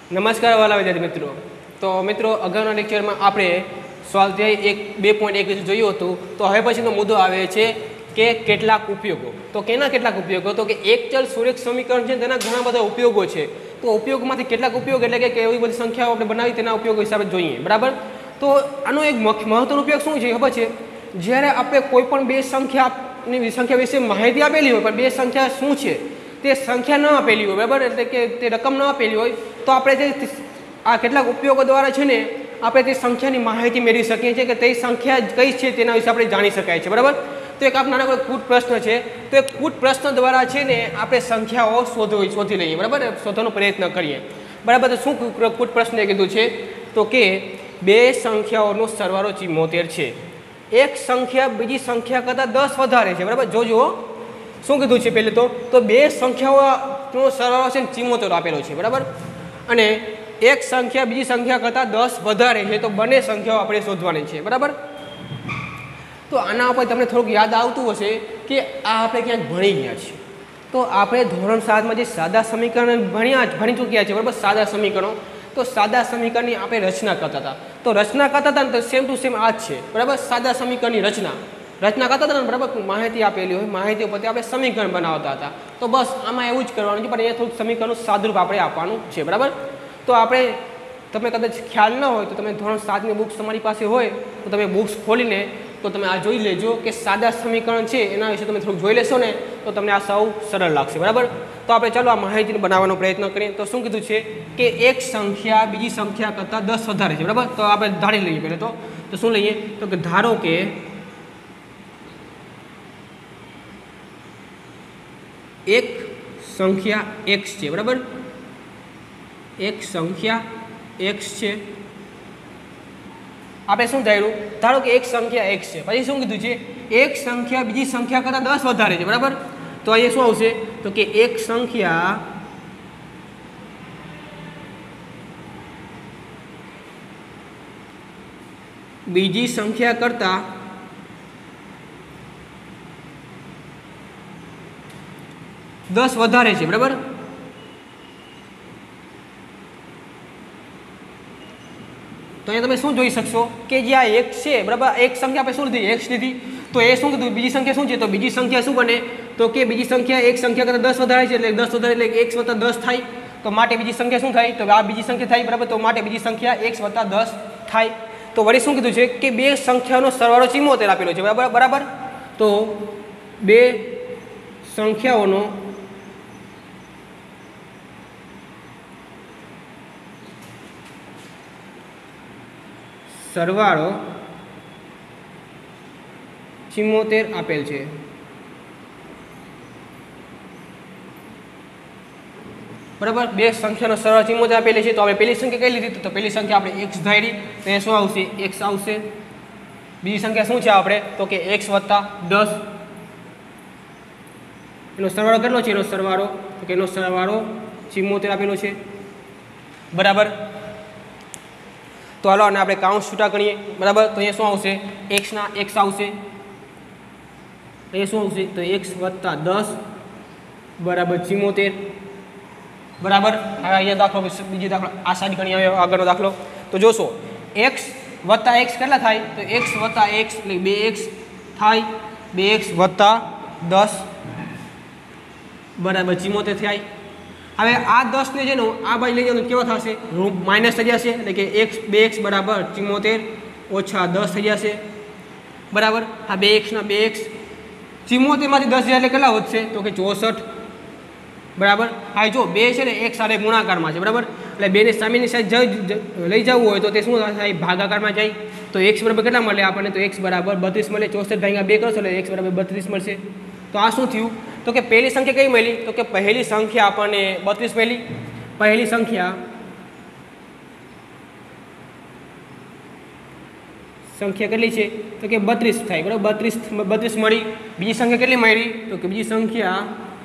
નમસ્કાર વાલા વિદ્યાર્થી મિત્રો. તો મિત્રો અગાઉના લેક્ચરમાં આપણે સ્વાધ્યાય 2.1 જોયું હતું. તો હવે પછીનો મુદ્દો આવે છે કે કેટલાક ઉપયોગો. તો કેના કેટલાક ઉપયોગો? તો કે એક ચલ સુરેખ સમીકરણ છે તેના ઘણા બધા ઉપયોગો છે. તો ઉપયોગમાંથી કેટલાક ઉપયોગ એટલે કે એવી બધી સંખ્યાઓ આપણે બનાવી તેના ઉપયોગો હિસાબે જોઈએ. બરાબર. તો આનો એક મહત્વનો ઉપયોગ શું છે ખબર છે? જ્યારે આપણે કોઈ પણ બે સંખ્યા વિશે માહિતી આપેલી હોય પણ બે સંખ્યા શું છે તે સંખ્યા ન આપેલી હોય, બરાબર, એટલે કે તે રકમ ન આપેલી હોય, તો આપણે જે આ કેટલાક ઉપયોગો દ્વારા છે ને આપણે તે સંખ્યાની માહિતી મેળવી શકીએ છીએ કે તે સંખ્યા કઈ છે તેના વિશે આપણે જાણી શકાય છે. બરાબર. તો એક આપણા કોઈ કૂટ પ્રશ્ન છે, તો એ કૂટ પ્રશ્ન દ્વારા છે ને આપણે સંખ્યાઓ શોધી લઈએ. બરાબર, શોધવાનો પ્રયત્ન કરીએ. બરાબર. તો શું કૂટ પ્રશ્ને કીધું છે? તો કે બે સંખ્યાઓનો સરવાળો 74 છે. એક સંખ્યા બીજી સંખ્યા કરતાં 10 વધારે છે. બરાબર. જોજો શું કીધું છે પહેલે તો બે સંખ્યાઓનો સરવાળો છે 74 આપેલો છે. બરાબર. અને એક સંખ્યા બીજી સંખ્યા કરતાં 10 વધારે છે, તો બંને સંખ્યાઓ આપણે શોધવાની છે. બરાબર. તો આના ઉપર તમને થોડુંક યાદ આવતું હશે કે આ આપણે ક્યાંક ભણી ગયા છીએ. તો આપણે ધોરણ 7માં જે સાદા સમીકરણ ભણી ચૂક્યા છે. બરાબર. સાદા સમીકરણો. તો સાદા સમીકરણની આપણે રચના કરતા હતા. તો રચના કરતા હતા ને તો સેમ ટુ સેમ આ જ છે. બરાબર. સાદા સમીકરણની રચના કરતા હતા ને, બરાબર, માહિતી આપેલી હોય, માહિતી ઉપરથી આપણે સમીકરણ બનાવતા હતા. તો બસ આમાં એવું જ કરવાનું છે, પણ અહીંયા થોડુંક સમીકરણનું સાદુરૂપ આપણે આપવાનું છે. બરાબર. તો આપણે તમે કદાચ ખ્યાલ ન હોય તો તમે ધોરણ 7ની બુક્સ તમારી પાસે હોય તો તમે બુક્સ ખોલીને તો તમે આ જોઈ લેજો કે સાદા સમીકરણ છે એના વિશે તમે થોડુંક જોઈ લેશો ને તો તમને આ સૌ સરળ લાગશે. બરાબર. તો આપણે ચાલો આ માહિતીને બનાવવાનો પ્રયત્ન કરીએ. તો શું કીધું છે કે એક સંખ્યા બીજી સંખ્યા કરતાં 10 વધારે છે. બરાબર. તો આપણે ધારી લઈએ પહેલાં તો શું લઈએ? તો કે ધારો કે એક સંખ્યા x છે. બરાબર. એક સંખ્યા x છે. આપણે શું ધાર્યું? ધારો કે એક સંખ્યા x છે. પછી શું કીધું છે? એક સંખ્યા બીજી સંખ્યા કરતાં 10 વધારે છે. બરાબર. તો અહીંયા શું આવશે? તો કે એક સંખ્યા બીજી સંખ્યા કરતાં 10 વધારે છે. બરાબર. તો અહીંયા તમે શું જોઈ શકશો કે જે આ એક છે, બરાબર, એક સંખ્યા આપણે શું લીધી? x લીધી. તો એ શું કીધું? બીજી સંખ્યા શું છે? તો બીજી સંખ્યા શું બને? તો કે બીજી સંખ્યા એક સંખ્યા કરતાં 10 વધારે છે, એટલે 10 વધારે એટલે x વત્તા 10 થાય. તો માટે બીજી સંખ્યા શું થાય? તો આ બીજી સંખ્યા થાય. બરાબર. તો માટે બીજી સંખ્યા x વત્તા 10 થાય. તો વળી શું કીધું છે કે બે સંખ્યાઓનો સરવાળો 74 આપેલો છે. બરાબર. તો બે સંખ્યાઓનો સરવાળો 74 આપેલ છે. બરાબર. બે સંખ્યાનો સરવાળો 74 આપેલી છે. તો આપણે પહેલી સંખ્યા કઈ લીધી? તો પહેલી સંખ્યા આપણે x ધારી. તો એ શું આવશે? x આવશે. બીજી સંખ્યા શું છે આપણે? તો કે x વત્તા 10. એનો સરવાળો કેટલો છે? એનો સરવાળો તો કે એનો સરવાળો 74 આપેલો છે. બરાબર. તો હાલો અને આપણે કાઉન્સ છૂટા કરીએ. બરાબર. તો અહીંયા શું આવશે? x ના x આવશે. અહીંયા શું આવશે? તો x વત્તા 10 બરાબર 74. બરાબર. હવે અહીંયા દાખલો બીજો દાખલો આ સાઈડ ગણી આવે આગળનો દાખલો. તો જોશો x વત્તા x કેટલા થાય? તો x વત્તા x એટલે 2x થાય. 2x વત્તા 10 બરાબર 74 થાય. હવે આ 10 ને જેનો આ બાજુ લઈ જવાનું કેવો થશે? માઇનસ થઈ જશે, એટલે કે 2x બરાબર 74 ઓછા 10 થઈ જશે. બરાબર. આ 2x ના 2x 74 માંથી 10 જાય એટલે કેટલા વધશે? તો કે 64. બરાબર. હા, જો 2 છે ને એક સાથે ગુણાકારમાં છે. બરાબર. એટલે 2 ને સામેની સાઈડ લઈ જવું હોય તો તે શું થાય? ભાગાકારમાં જાય. તો x બરાબર કેટલા મળે આપણને? તો x બરાબર 32 મળે. 64 ભાગ્યા 2 કરશો એટલે x બરાબર 32 મળશે. તો આ શું થયું? તો કે પહેલી સંખ્યા કઈ મળી? તો કે પહેલી સંખ્યા આપણને 32 મળી. પહેલી સંખ્યા કેટલી છે? તો કે 32 થાય. બરાબર. 32 મળી. બીજી સંખ્યા કેટલી મળી? તો કે બીજી સંખ્યા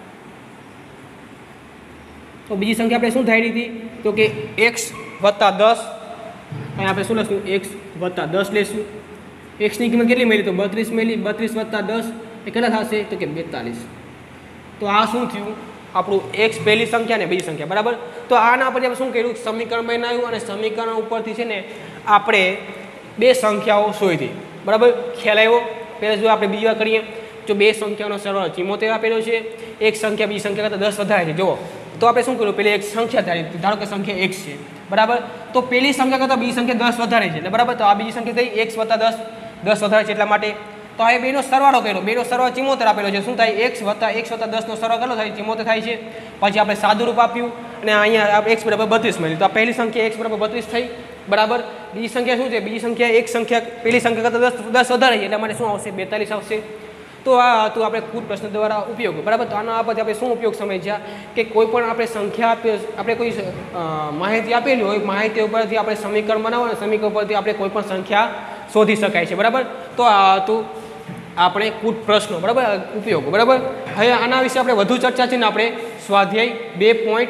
આપણે શું ધારી હતી? તો કે x વત્તા 10. અહીં આપણે શું લખશું? x વત્તા 10 લેશું. x ની કિંમત કેટલી મળી? તો 32 મળી. 32 વત્તા 10 એ કેટલા થશે? તો કે 42. તો આ શું થયું? આપણું એક્સ પહેલી સંખ્યા ને બીજી સંખ્યા બરાબર. તો આના પરથી આપણે શું કર્યું, સમીકરણ બનાવ્યું અને સમીકરણ ઉપરથી છે ને આપણે બે સંખ્યાઓ શોધી બરાબર. ખ્યાલ આવ્યો. પહેલાં જો આપણે બીજી વાર કરીએ, જો બે સંખ્યાનો સરવાળો 74 આપેલો છે, એક સંખ્યા બીજી સંખ્યા કરતાં 10 વધારે છે જુઓ, તો આપણે શું કર્યું, પહેલી એક સંખ્યા ધારી, ધારો કે સંખ્યા x છે બરાબર. તો પહેલી સંખ્યા કરતાં બીજી સંખ્યા 10 વધારે છે એટલે બરાબર. તો આ બીજી સંખ્યા થઈ x + 10, 10 વધારે છે એટલા માટે. તો હવે બેનો સરવાળો કર્યો, બેનો સરવાળો 74 આપેલો છે. શું થાય, x + 10 નો સરવાળો કેટલો થાય, 74 થાય છે. પછી આપણે સાદું રૂપ આપ્યું અને અહીંયા x = 32 મળ્યું. તો આ પહેલી સંખ્યા x = 32 થઈ બરાબર. બીજી સંખ્યા શું છે, બીજી સંખ્યા એક સંખ્યા પહેલી સંખ્યા કરતાં 10 વધારે છે એટલા માટે શું આવશે, 42 આવશે. તો આ હતું આપણે કુટ પ્રશ્ન દ્વારા ઉપયોગ બરાબર. તો આના પરથી આપણે શું ઉપયોગ સમજ્યા કે કોઈ પણ આપણે સંખ્યા આપણે કોઈ માહિતી આપેલી હોય, માહિતી ઉપરથી આપણે સમીકરણ બનાવવાનું, સમીકરણ ઉપરથી આપણે કોઈ પણ સંખ્યા શોધી શકાય છે બરાબર. તો આ હતું આપણે કુટ પ્રશ્નો બરાબર ઉપયોગ બરાબર. હવે આના વિશે આપણે વધુ ચર્ચા છે ને આપણે સ્વાધ્યાય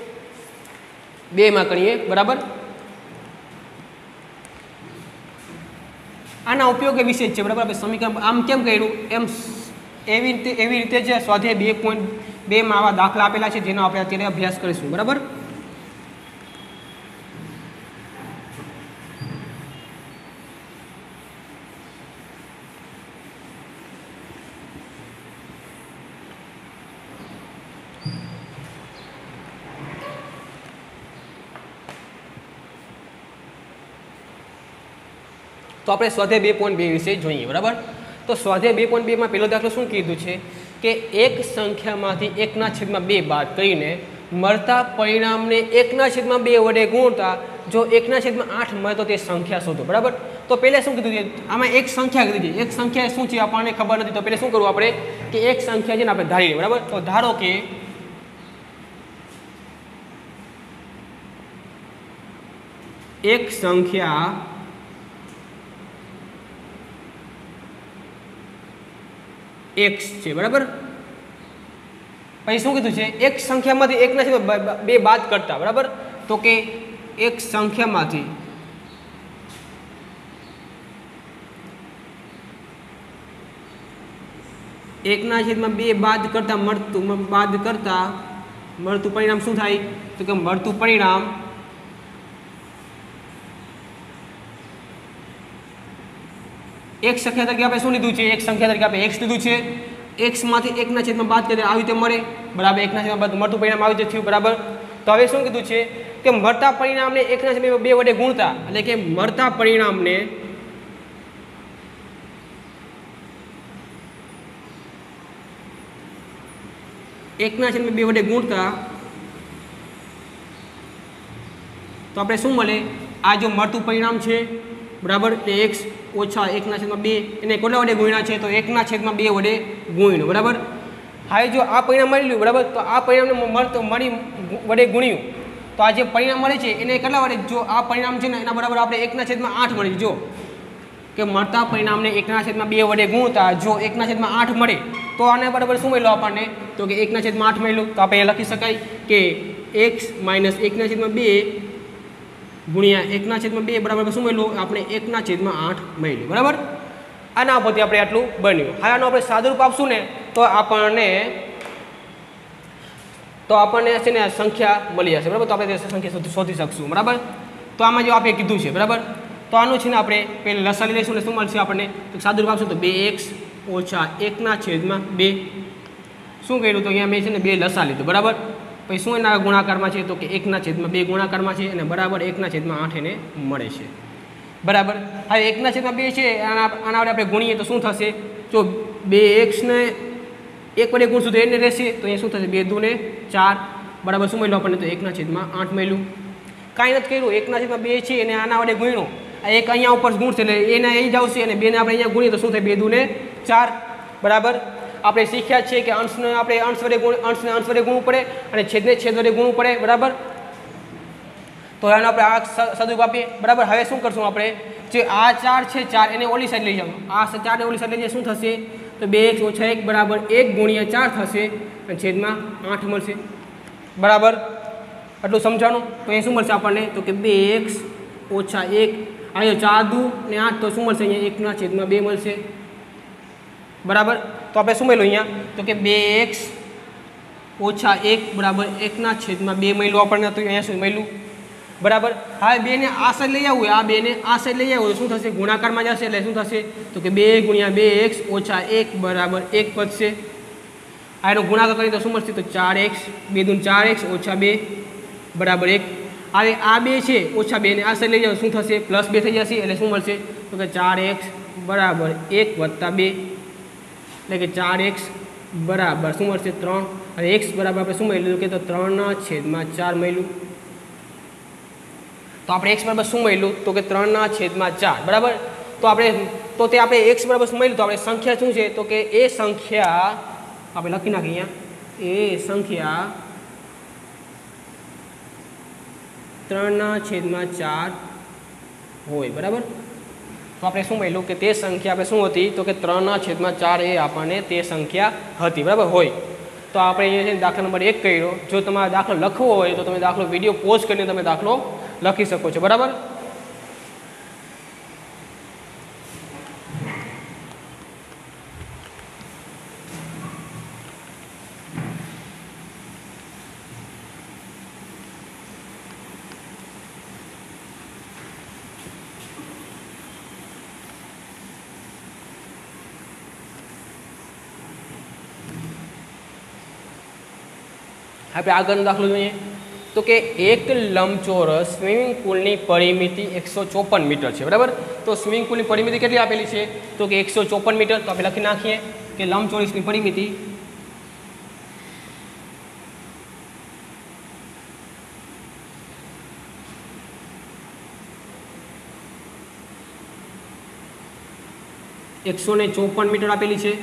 2.2 કરીએ બરાબર. આના ઉપયોગ વિશે જ છે બરાબર. આપણે સમીકરણ આમ કેમ કર્યું એમ એવી રીતે જ સ્વાધ્યાય 2.2 આવા દાખલા આપેલા છે જેનો આપણે અત્યારે અભ્યાસ કરીશું બરાબર. તો આપણે સ્વાધ્યાય 2.2 વિશે જોઈએ બરાબર. તો સ્વાધ્યાય 2.2 પહેલો દાખલો શું કીધું છે કે એક સંખ્યામાંથી 1/2 બાદ કરીને મળતા પરિણામને 1/2 વડે ગુણતા જો 1/8 મળે તો તે સંખ્યા શોધો બરાબર. તો પહેલાં શું કીધું છે, આમાં એક સંખ્યા કીધી છે, એક સંખ્યા શું છે આપણને ખબર નથી. તો પહેલાં શું કરવું આપણે કે એક સંખ્યા છે ને આપણે ધારીએ બરાબર. તો ધારો કે એક સંખ્યા x છે બરાબર. પછી શું કીધું છે, એક સંખ્યામાંથી 1/2 બાદ કરતા બરાબર. તો કે એક સંખ્યામાંથી એકના છેદમાં 2 બાદ કરતા મળતું પરિણામ શું થાય, તો કે મળતું પરિણામ એક સંખ્યા તરીકે આપણે શું લીધું છે, એક સંખ્યા તરીકે આપણે x લીધું છે. x માંથી 1/2 બાદ કરીએ આવી રીતે મળે બરાબર. 1/2 બાદ મળતું પરિણામ આવી રીતે થયું બરાબર. તો હવે શું કીધું છે કે મળતા પરિણામને 1/2 વડે ગુણતા, એટલે કે મળતા પરિણામને એકના છેદમાં 2 વડે ગુણતા તો આપણે શું મળે, આ જો મળતું પરિણામ છે બરાબર તે x ઓછા 1/2 એને કેટલા વડે ગુણ્યા છે, તો 1/2 વડે ગુણ્યું બરાબર. હવે જો આ પરિણામ મળ્યું બરાબર, તો આ પરિણામને વડે ગુણ્યું તો આ જે પરિણામ મળે છે એને કેટલા વડે, જો આ પરિણામ છે ને એના બરાબર આપણે 1/8 મળે. જો કે મળતા પરિણામને 1/2 વડે ગુણતા જો 1/8 મળે તો આને બરાબર શું મળ્યું આપણને, તો કે 1/8 મળ્યું. તો આપણે લખી શકાય કે x - 1/2 ગુણ્યા 1/2 બરાબર શું મળ્યું આપણે 1/8 મળ્યું બરાબર. આના પરથી આપણે આટલું બન્યું. હવે આનું આપણે સાદુરૂપ આપશું ને તો આપણને છે ને સંખ્યા મળી જશે બરાબર. તો આપણે તે સંખ્યા શોધી શકશું બરાબર. તો આમાં જો આપણે કીધું છે બરાબર. તો આનું છે ને આપણે પહેલાં લસા લઈ લઈશું ને શું મળશે આપણને, તો સાદુરૂપ આપશું તો 2x ઓછા 1/2 શું કર્યું, તો અહીંયા મેં છે ને 2 લસા લીધું બરાબર. પછી શું એના ગુણાકારમાં છે, તો કે 1/2 ગુણાકારમાં છે અને બરાબર 1/8 એને મળે છે બરાબર. હવે 1/2 છે આના વડે આપણે ગુણીએ તો શું થશે, જો 2x ને 1 વડે ગુણશું તો એને રહેશે, તો અહીંયા શું થશે 2 × 2 = 4 બરાબર. શું મળ્યું આપણને, તો 1/8 મળ્યું. કાંઈ નથી કર્યું, 1/2 છે એને આના વડે ગુણ્યું, આ એક અહીંયા ઉપર ગુણશે એટલે એને અહીં જ આવશે અને 2 ને આપણે અહીંયા ગુણીએ તો શું થાય 2 × 2 = 4 બરાબર. આપણે શીખ્યા છે કે અંશને આપણે અંશ વડે ગુણવું પડે અને છેદને છેદ વડે ગુણવું પડે બરાબર. તો આનો આપણે આ સદરૂપ આપીએ બરાબર. હવે શું કરશું આપણે, જે આ 4 છે 4 એને ઓલી સાઈડ લઈ જાવ, આ 4 ને ઓલી સાઈડ લઈ જાય શું થશે, તો 2x ઓછા 1 બરાબર 1 × 4 થશે અને છેદમાં 8 મળશે બરાબર. આટલું સમજાણું. તો એ શું મળશે આપણને, તો કે 2x ઓછા 1 અહીંયા 4 × 2 = 8 તો શું મળશે, અહીંયા 1/2 મળશે બરાબર. તો આપણે શું મળ્યું અહીંયા, તો કે 2x ઓછા 1 બરાબર 1/2 મળ્યું આપણને, તો અહીંયા શું મળ્યું બરાબર. હવે 2 ને આ સાઈડ લઈ આવવું, આ 2 ને આ સાઈડ લઈ આવવું શું થશે, ગુણાકારમાં જશે એટલે શું થશે તો કે 2 × 2x ઓછા 1 બરાબર 1 વધશે. આનો ગુણાકાર કરીએ તો શું મળશે તો 4x, 2 દૂ 4x ઓછા 2 બરાબર 1. હવે આ 2 છે ઓછા 2 ને આ સાઈડ લઈ જાવ શું થશે +2 થઈ જશે એટલે શું મળશે તો કે 4x બરાબર 1 વત્તા 2 એટલે કે 4x બરાબર શું મળશે 3. અને x બરાબર આપણે શું મળ્યું કે તો 3/4 મળ્યું. તો આપણે x બરાબર શું મળ્યું તો કે 3/4 બરાબર. તો તે આપણે x બરાબર શું મળ્યું તો આપણે સંખ્યા શું છે તો કે એ સંખ્યા આપણે લખી નાખીએ અહીંયા, એ સંખ્યા 3/4 હોય બરાબર. તો આપણે શું મળ્યું કે તે સંખ્યા આપણે શું હતી તો કે 3/4 એ આપણને તે સંખ્યા હતી બરાબર હોય. તો આપણે અહીંયા છે દાખલા નંબર 1 કર્યો. જો તમારે દાખલો લખવો હોય તો તમે દાખલો વિડીયો પોઝ કરીને તમે દાખલો લખી શકો છો બરાબર. આપણે આગળનો દાખલો જોઈએ તો કે એક લંબચોરસ સ્વિમિંગ પુલની પરિમિતિ 154 મીટર છે બરાબર. તો સ્વિમિંગ પુલની પરિમિતિ કેટલી આપેલી છે તો કે 154 મીટર. તો આપણે લખી નાખીએ કે લંબચોરસની પરિમિતિ ₹154 મીટર આપેલી છે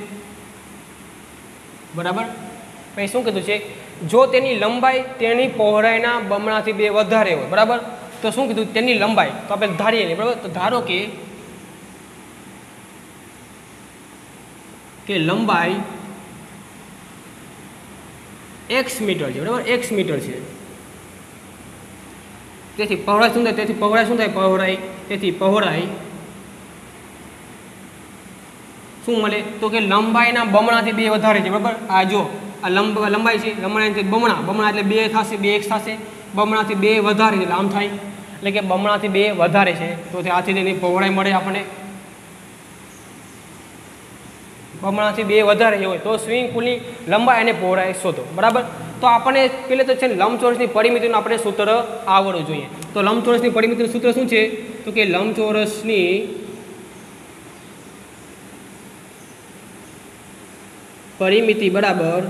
બરાબર. પછી શું કીધું છે જો તેની લંબાઈ તેની પહોળાઈના બમણાથી 2 વધારે હોય બરાબર. તો શું કીધું તેની લંબાઈ તો આપણે ધારીએ નહીં બરાબર. તો ધારો કે લંબાઈ x મીટર છે બરાબર, x મીટર છે. તેથી પહોળાઈ શું થાય તેથી પહોળાઈ શું થાય પહોળાઈ શું મળે તો કે લંબાઈના બમણાથી 2 વધારે છે બરાબર. આ જો આ લંબાઈ છે, લંબાઈ બમણા એટલે 2 થશે, 2x થશે, બમણાથી 2 વધારે એટલે આમ થાય એટલે કે બમણાથી 2 વધારે છે તો આથી તેની પહોળાઈ મળે આપણને. બમણાથી 2 વધારે હોય તો સ્વિમિંગ પુલની લંબાઈ અને પહોળાઈ શોધો બરાબર. તો આપણને પહેલે તો છે ને લંબચોરસની પરિમિતિનું આપણે સૂત્ર આવડવું જોઈએ. તો લંબચોરસની પરિમિતિનું સૂત્ર શું છે તો કે લંબચોરસની પરિમિતિ બરાબર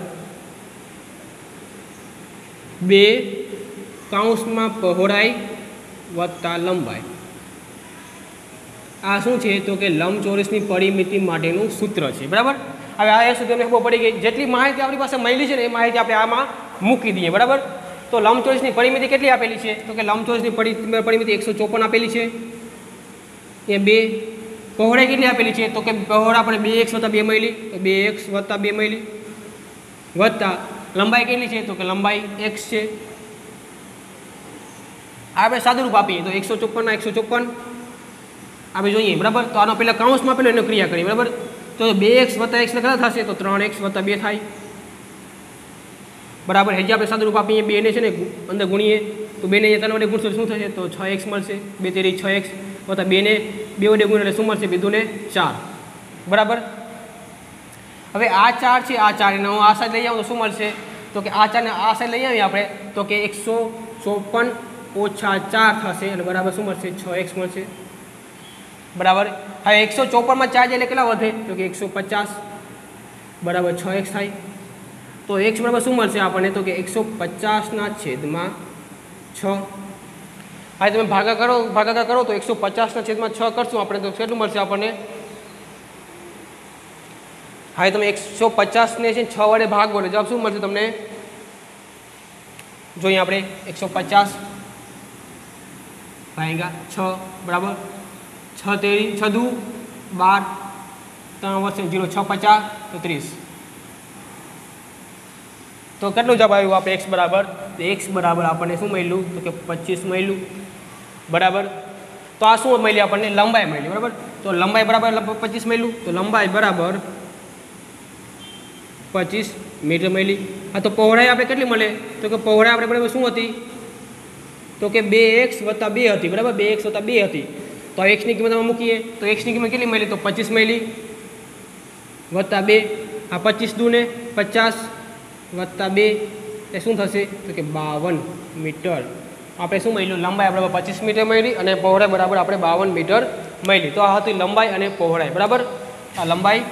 2 કૌંસમાં પહોળાઈ વત્તા લંબાઈ. આ શું છે તો કે લંબચોરસની પરિમિતિ માટેનું સૂત્ર છે બરાબર. હવે આ સૂત્રને ખબર પડી ગઈ. જેટલી માહિતી આપણી પાસે મળી છે ને એ માહિતી આપણે આમાં મૂકી દઈએ બરાબર. તો લંબચોરસની પરિમિતિ કેટલી આપેલી છે તો કે લંબચોરસની પરિમિતિ 154 આપેલી છે. એ 2 પહોળાઈ કેટલી આપેલી છે તો કે પહોળાઈ આપણે 2x + 2 મળી, 2x + 2 મળી વત્તા લંબાઈ કેટલી છે તો કે લંબાઈ x છે. આપણે સાદું રૂપ આપીએ તો 154 ના 154 આપણે જોઈએ બરાબર. તો આનો પહેલાં કૌંસમાં પહેલાં એનો ક્રિયા કરીએ બરાબર. તો 2x + x કેટલા થશે તો 3x + 2 થાય બરાબર. હજી આપણે સાદું રૂપ આપીએ 2 ને છે ને અંદર ગુણીએ તો 2 ને 3 વડે ગુણશો શું થશે તો 6x મળશે. 2 તેરી 6x વત્તા 2 ને 2 વડે ગુણ્યા એટલે શું મળશે 2 ને 4 બરાબર. હવે આ 4 છે, આ 4 એનો આ સાઈડ લઈ આવું તો શું મળશે તો કે આ 4 ને આ સાઈડ લઈ આવીએ આપણે તો કે 154 ઓછા 4 થશે અને બરાબર શું મળશે 6x મળશે બરાબર. હવે 154 માં 4 એટલે કેટલા વધે તો કે 150 બરાબર 6x થાય. તો x બરાબર શું મળશે આપણને તો કે 150/6. હવે તમે ભાગાકાર કરો તો 150/6 કરશું આપણે તો કેટલું મળશે આપણને. હવે તમે 150 ને છે 6 વડે ભાગો એટલે જવાબ શું મળશે તમને જોઈએ આપણે 150 ભાગ્યા 6 બરાબર 6 તેરી 6 દુ 12 3 વર્ષે 0 6 50 તો 30. તો કેટલું જવાબ આવ્યું આપણે x બરાબર તો x બરાબર આપણને શું મળ્યું તો કે 25 મળ્યું બરાબર. તો આ શું મળી આપણને લંબાઈ મળી બરાબર. તો લંબાઈ બરાબર 25 મળ્યું તો લંબાઈ બરાબર 25 મીટર મળી. આ તો પહોળાઈ આપણે કેટલી મળે તો કે પહોળાઈ આપણે બરાબર શું હતી તો કે 2x + 2 હતી બરાબર 2x + 2 હતી તો એક્સની કિંમત અમે મૂકીએ તો એક્સની કિંમત કેટલી મળી તો 25 મળી +2 આ 25 દૂને 50 +2 એ શું થશે તો કે 52 મીટર આપણે શું મળ્યું લંબાઈ આપણે 25 મીટર મળી અને પહોળાઈ બરાબર આપણે 52 મીટર મળી તો આ હતી લંબાઈ અને પહોળાઈ બરાબર આ લંબાઈ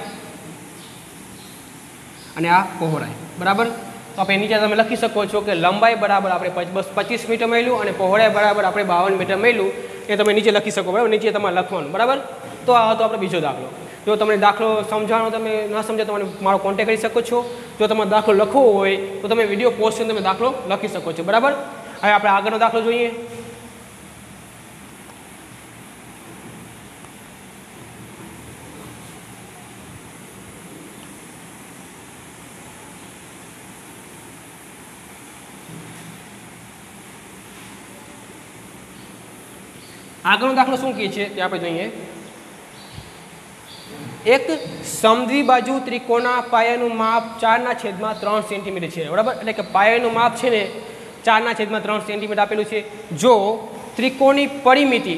અને આ પહોળાઈ બરાબર તો આપણે નીચે તમે લખી શકો છો કે લંબાઈ બરાબર આપણે 25 મીટર મળ્યું અને પહોળાઈ બરાબર આપણે 52 મીટર મળ્યું એ તમે નીચે લખી શકો બરાબર નીચે તમારે લખવાનું બરાબર તો આ હતો આપણે બીજો દાખલો જો તમને દાખલો સમજાવવાનો તમે ન સમજે તો મને મારો કોન્ટેક્ટ કરી શકો છો જો તમારે દાખલો લખવો હોય તો તમે વિડીયો પોસ્ટ કરીને તમે દાખલો લખી શકો છો બરાબર હવે આપણે આગળનો દાખલો જોઈએ આગળનો દાખલો શું કહે છે તે આપણે જોઈએ એક સમદ્વિબાજુ ત્રિકોણના પાયાનું માપ 4/3 સેન્ટીમીટર છે બરાબર એટલે કે પાયાનું માપ છે ને 4/3 સેન્ટીમીટર આપેલું છે જો ત્રિકોણની પરિમિતિ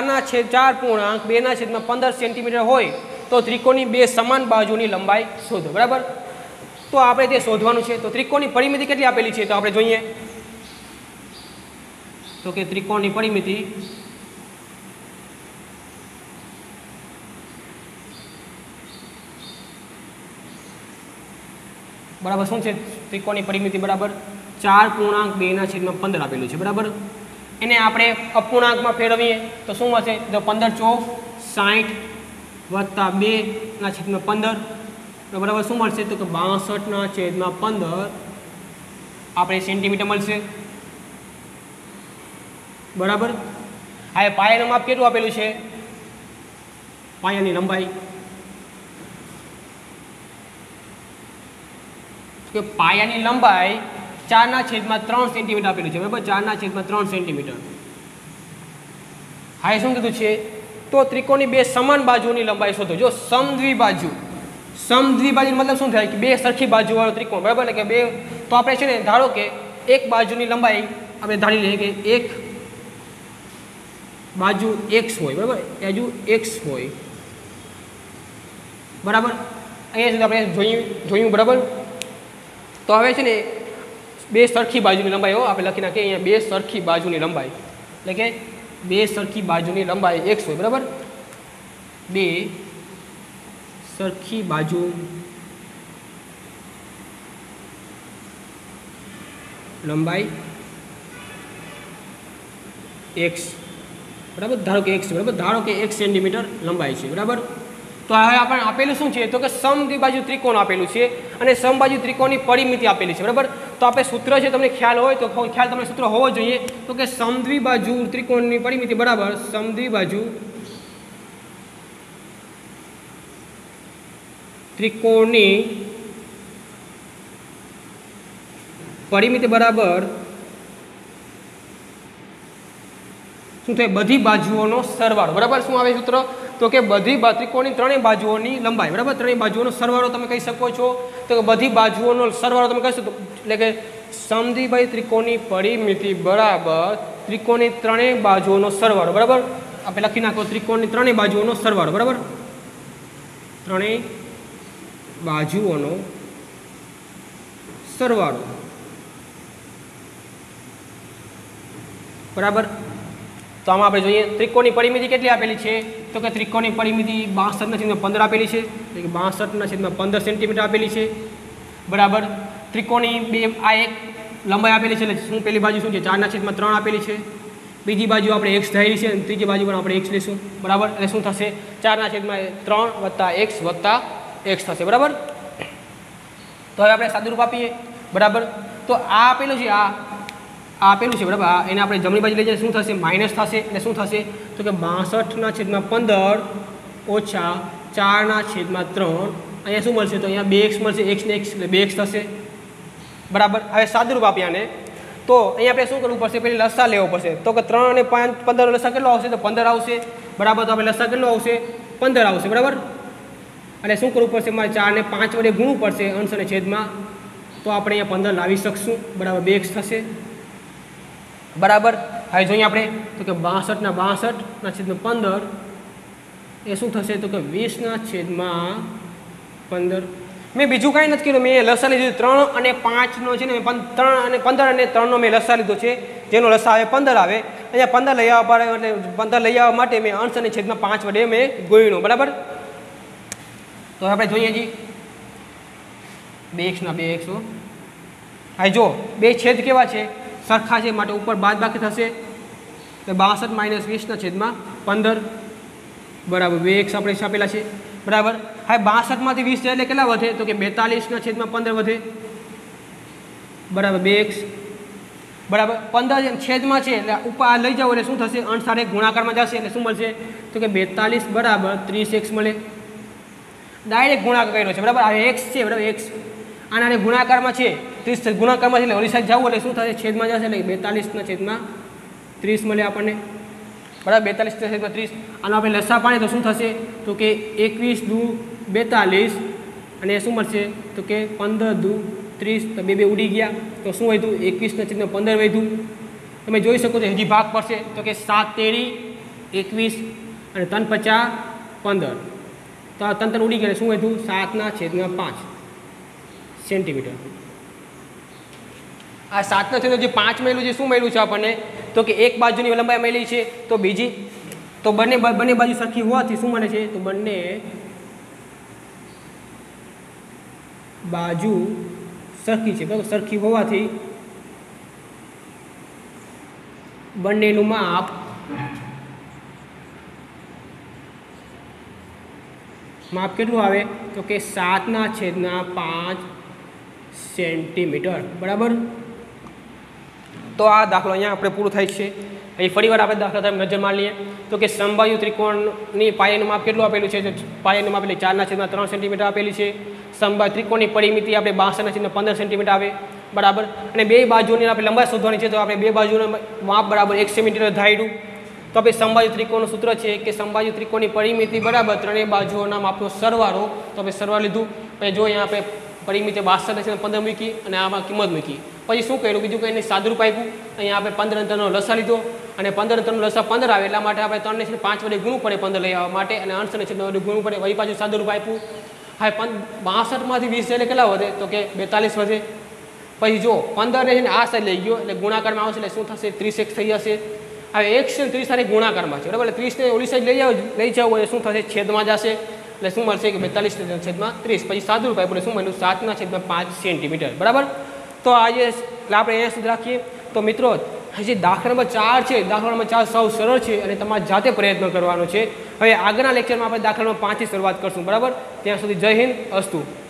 4/4.2/15 સેન્ટીમીટર હોય તો ત્રિકોણની બે સમાન બાજુની લંબાઈ શોધો બરાબર તો આપણે તે શોધવાનું છે તો ત્રિકોણની પરિમિતિ કેટલી આપેલી છે તો આપણે જોઈએ તો કે ત્રિકોણની પરિમિતિ બરાબર શું છે ત્રિકોણની પરિમિતિ બરાબર 4.2/15 આપેલું છે બરાબર એને આપણે અપૂર્ણાંકમાં ફેરવીએ તો શું મળશે તો 15 ચોક 60 + 2/15 તો બરાબર શું મળશે તો કે 62/15 આપણે સેન્ટીમીટર મળશે બરાબર હવે પાયાનું માપ કેટલું આપેલું છે પાયાની લંબાઈ કે પાયાની લંબાઈ 4/3 સેન્ટીમીટર આપેલું છે બરાબર 4/3 સેન્ટીમીટર હા શું કીધું છે તો ત્રિકોણની બે સમાન બાજુની લંબાઈ શોધો જો સમદ્વિબાજુ મતલબ શું થાય કે બે સરખી બાજુવાળો ત્રિકોણ બરાબર એટલે કે બે તો આપણે છે ને ધારો કે એક બાજુની લંબાઈ આપણે ધારી લઈએ કે એક બાજુ x હોય બરાબર બાજુ x હોય બરાબર અહીંયા સુધી આપણે જોયું બરાબર તો હવે છે ને બે સરખી બાજુની લંબાઈ આપણે લખી નાખીએ અહીંયા બે સરખી બાજુની લંબાઈ એટલે કે બે સરખી બાજુની લંબાઈ x હોય બરાબર બે સરખી બાજુ લંબાઈ x બરાબર ધારો કે x બરાબર ધારો કે 1 સેન્ટીમીટર લંબાઈ છે બરાબર તો હવે આપણે આપેલું શું છે તો કે સમદ્વિબાજુ ત્રિકોણ આપેલું છે અને સમબાજુ ત્રિકોણની પરિમિતિ આપેલી છે બરાબર તો આપણે સૂત્ર છે તમને ખ્યાલ હોય તો ખ્યાલ તમને સૂત્ર હોવો જોઈએ તો કે સમદ્વિબાજુ ત્રિકોણની પરિમિતિ બરાબર સમદ્વિબાજુ ત્રિકોણની પરિમિતિ બરાબર શું થાય બધી બાજુઓનો સરવાળો બરાબર શું આવે સૂત્ર તો કે બધી ત્રિકોણની ત્રણેય બાજુઓની લંબાઈ બરાબર ત્રણેય બાજુઓનો સરવાળો તમે કહી શકો છો તો કે બધી બાજુઓનો સરવાળો તમે કહી શકો એટલે કે સમદ્વિબાજુ ત્રિકોણની પરિમિતિ બરાબર ત્રિકોણની ત્રણેય બાજુઓનો સરવાળો બરાબર આપણે લખી નાખો ત્રિકોણની ત્રણેય બાજુઓનો સરવાળો બરાબર ત્રણેય બાજુઓનો સરવાળો બરાબર તો આમાં આપણે જોઈએ ત્રિકોણની પરિમિતિ કેટલી આપેલી છે તો કે ત્રિકોણની પરિમિતિ 62/15 આપેલી છે એટલે કે 62/15 સેન્ટીમીટર આપેલી છે બરાબર ત્રિકોણની બે આ એક લંબાઈ આપેલી છે એટલે શું પહેલી બાજુ શું છે 4/3 આપેલી છે બીજી બાજુ આપણે x ધારી છે અને ત્રીજી બાજુ પણ આપણે x લેશું બરાબર એટલે શું થશે 4/3 + x થશે બરાબર તો હવે આપણે સાદુરૂપ આપીએ બરાબર તો આ આપેલું છે આ આપેલું છે બરાબર એને આપણે જમણી બાજુ લઈ જઈએ શું થશે માઇનસ થશે એટલે શું થશે તો કે 62/15 ઓછા 4/3 અહીંયા શું મળશે તો અહીંયા 2x મળશે x ને x એટલે 2x થશે બરાબર હવે સાદુરૂપ આપીએ આને તો અહીંયા આપણે શું કરવું પડશે પહેલી લસા લેવો પડશે તો કે 3 અને 5 15 લસા કેટલો આવશે તો 15 આવશે બરાબર તો આપણે લસા કેટલો આવશે 15 આવશે બરાબર અને શું કરવું પડશે મારે 4 ને 5 વડે ગુણવું પડશે અંશ અને છેદમાં તો આપણે અહીંયા 15 લાવી શકશું બરાબર 2x થશે બરાબર. હવે જોઈએ આપણે તો કે 62/62 એ શું થશે તો કે 20/15. મેં બીજું કાંઈ નથી કર્યું, મેં લસા લીધું 3 અને 5નો છે ને 3 અને 15 અને 3નો મેં લસા લીધો છે, જેનો લસા આવે 15 આવે. અહીંયા 15 લઈ આવવા પડે એટલે 15 લઈ આવવા માટે મેં અંશ અને છેદમાં 5 વડે મેં ગુણ્યો બરાબર. તો આપણે જોઈએ જી 2x ના 2x. હવે જો બે છેદ કેવા છે સરખા છે માટે ઉપર બાદબાકી થશે તો 62 - 20/15 બરાબર 2x આપણે છાપેલા છે બરાબર. હવે 62 માંથી 20 જાય એટલે કેટલા વધે તો કે 42/15 વધે બરાબર 2x બરાબર. 15 છેદમાં છે એટલે ઉપર આ લઈ જાઓ એટલે શું થશે અંશ સાથે ગુણાકારમાં જશે એટલે શું મળશે તો કે 42 બરાબર 30x મળે. ડાયરેક્ટ ગુણાકાર કર્યો છે બરાબર. આ x છે બરાબર x આના ગુણાકારમાં છે 30 ગુણાકારમાં છે એટલે ઓલી સાઈડ જવું એટલે શું થશે છેદમાં જશે એટલે 42/30 મળે આપણને બરાબર. 42/30 આનો આપણે લસા પાડીએ તો શું થશે તો કે 21 દુ 42 અને શું મળશે તો કે 15 દુ 30 તો બે ઉડી ગયા તો શું વધ્યું 21/15 વધ્યું. તમે જોઈ શકો છો હજી ભાગ પડશે તો કે 7 તેરી 21 અને 3 50 15 તો આ 3 ઉડી ગયા શું વધ્યું 7/5 સેન્ટીમીટર. આ 7 જે 5 મળ્યું છે શું મળ્યું છે આપણને તો કે એક બાજુની લંબાઈ મળી છે તો બીજી તો બંને બાજુ સરખી હોવાથી શું મળે છે તો બંને બાજુ સરખી છે બરાબર. સરખી હોવાથી બંનેનું માપ કેટલું આવે તો કે 7/5 સેન્ટીમીટર બરાબર. તો આ દાખલો અહીંયા આપણે પૂરો થાય છે. અહીં ફરીવાર આપણે દાખલા તરફ નજર મારી લઈએ તો કે સમબાજુ ત્રિકોણની પાયાનું માપ કેટલું આપેલું છે પાયાનું માપ એટલે 4/3 સેન્ટીમીટર આપેલી છે. સમબાજુ ત્રિકોણની પરિમિતિ આપણે 62/15 સેન્ટીમીટર આવે બરાબર. અને બે બાજુની આપણે લંબાઈ શોધવાની છે તો આપણે બે બાજુનું માપ બરાબર 1 સેન્ટીમીટર ધાર્યું. તો આપણે સમબાજુ ત્રિકોણનું સૂત્ર છે કે સમબાજુ ત્રિકોણની પરિમિતિ બરાબર ત્રણેય બાજુઓના માપનો સરવાળો. તો આપણે સરવાળો લીધું પછી જો અહીંયા આપણે પરિમિતિ 62/15 મૂકી અને આમાં કિંમત મૂકી પછી શું કર્યું બીજું કંઈ નહીં સાદુરૂપ આપ્યું. અહીંયા આપણે 15 અને 3નો લસા લીધો અને 15 અને 3નો લસા 15 આવે એટલા માટે આપણે 3 ને 5 વડે ગુણવું પડે 15 લઈ આવવા માટે અને અંશ અને છેદ વડે ગુણવું પડે વળી પાછું સાદુરૂપ આપ્યું. હવે 62માંથી 20 એટલે કેટલા વધે તો કે 42 વધે. પછી જો 15 ને આ સાઈડ લઈ ગયો એટલે ગુણાકારમાં આવશે એટલે શું થશે 30x થઈ જશે. હવે 1 છે 30 સાથે ગુણાકારમાં છે બરાબર એટલે 30 ને ઓલી સાઈડ લઈ જવું એટલે શું થશે છેદમાં જશે એટલે શું મળશે કે 42/30 પછી સાદુરૂપ આપ્યું એટલે શું મળ્યું 7/5 સેન્ટીમીટર બરાબર. તો આજે આપણે અહીંયા સુધી રાખીએ. તો મિત્રો હજી દાખલા નંબર 4 છે દાખલા નંબર 4 સૌ સરળ છે અને તમારે જાતે પ્રયત્ન કરવાનો છે. હવે આગળના લેક્ચરમાં આપણે દાખલા નંબર 5 થી શરૂઆત કરશું બરાબર. ત્યાં સુધી જય હિન્દ અસ્તુ.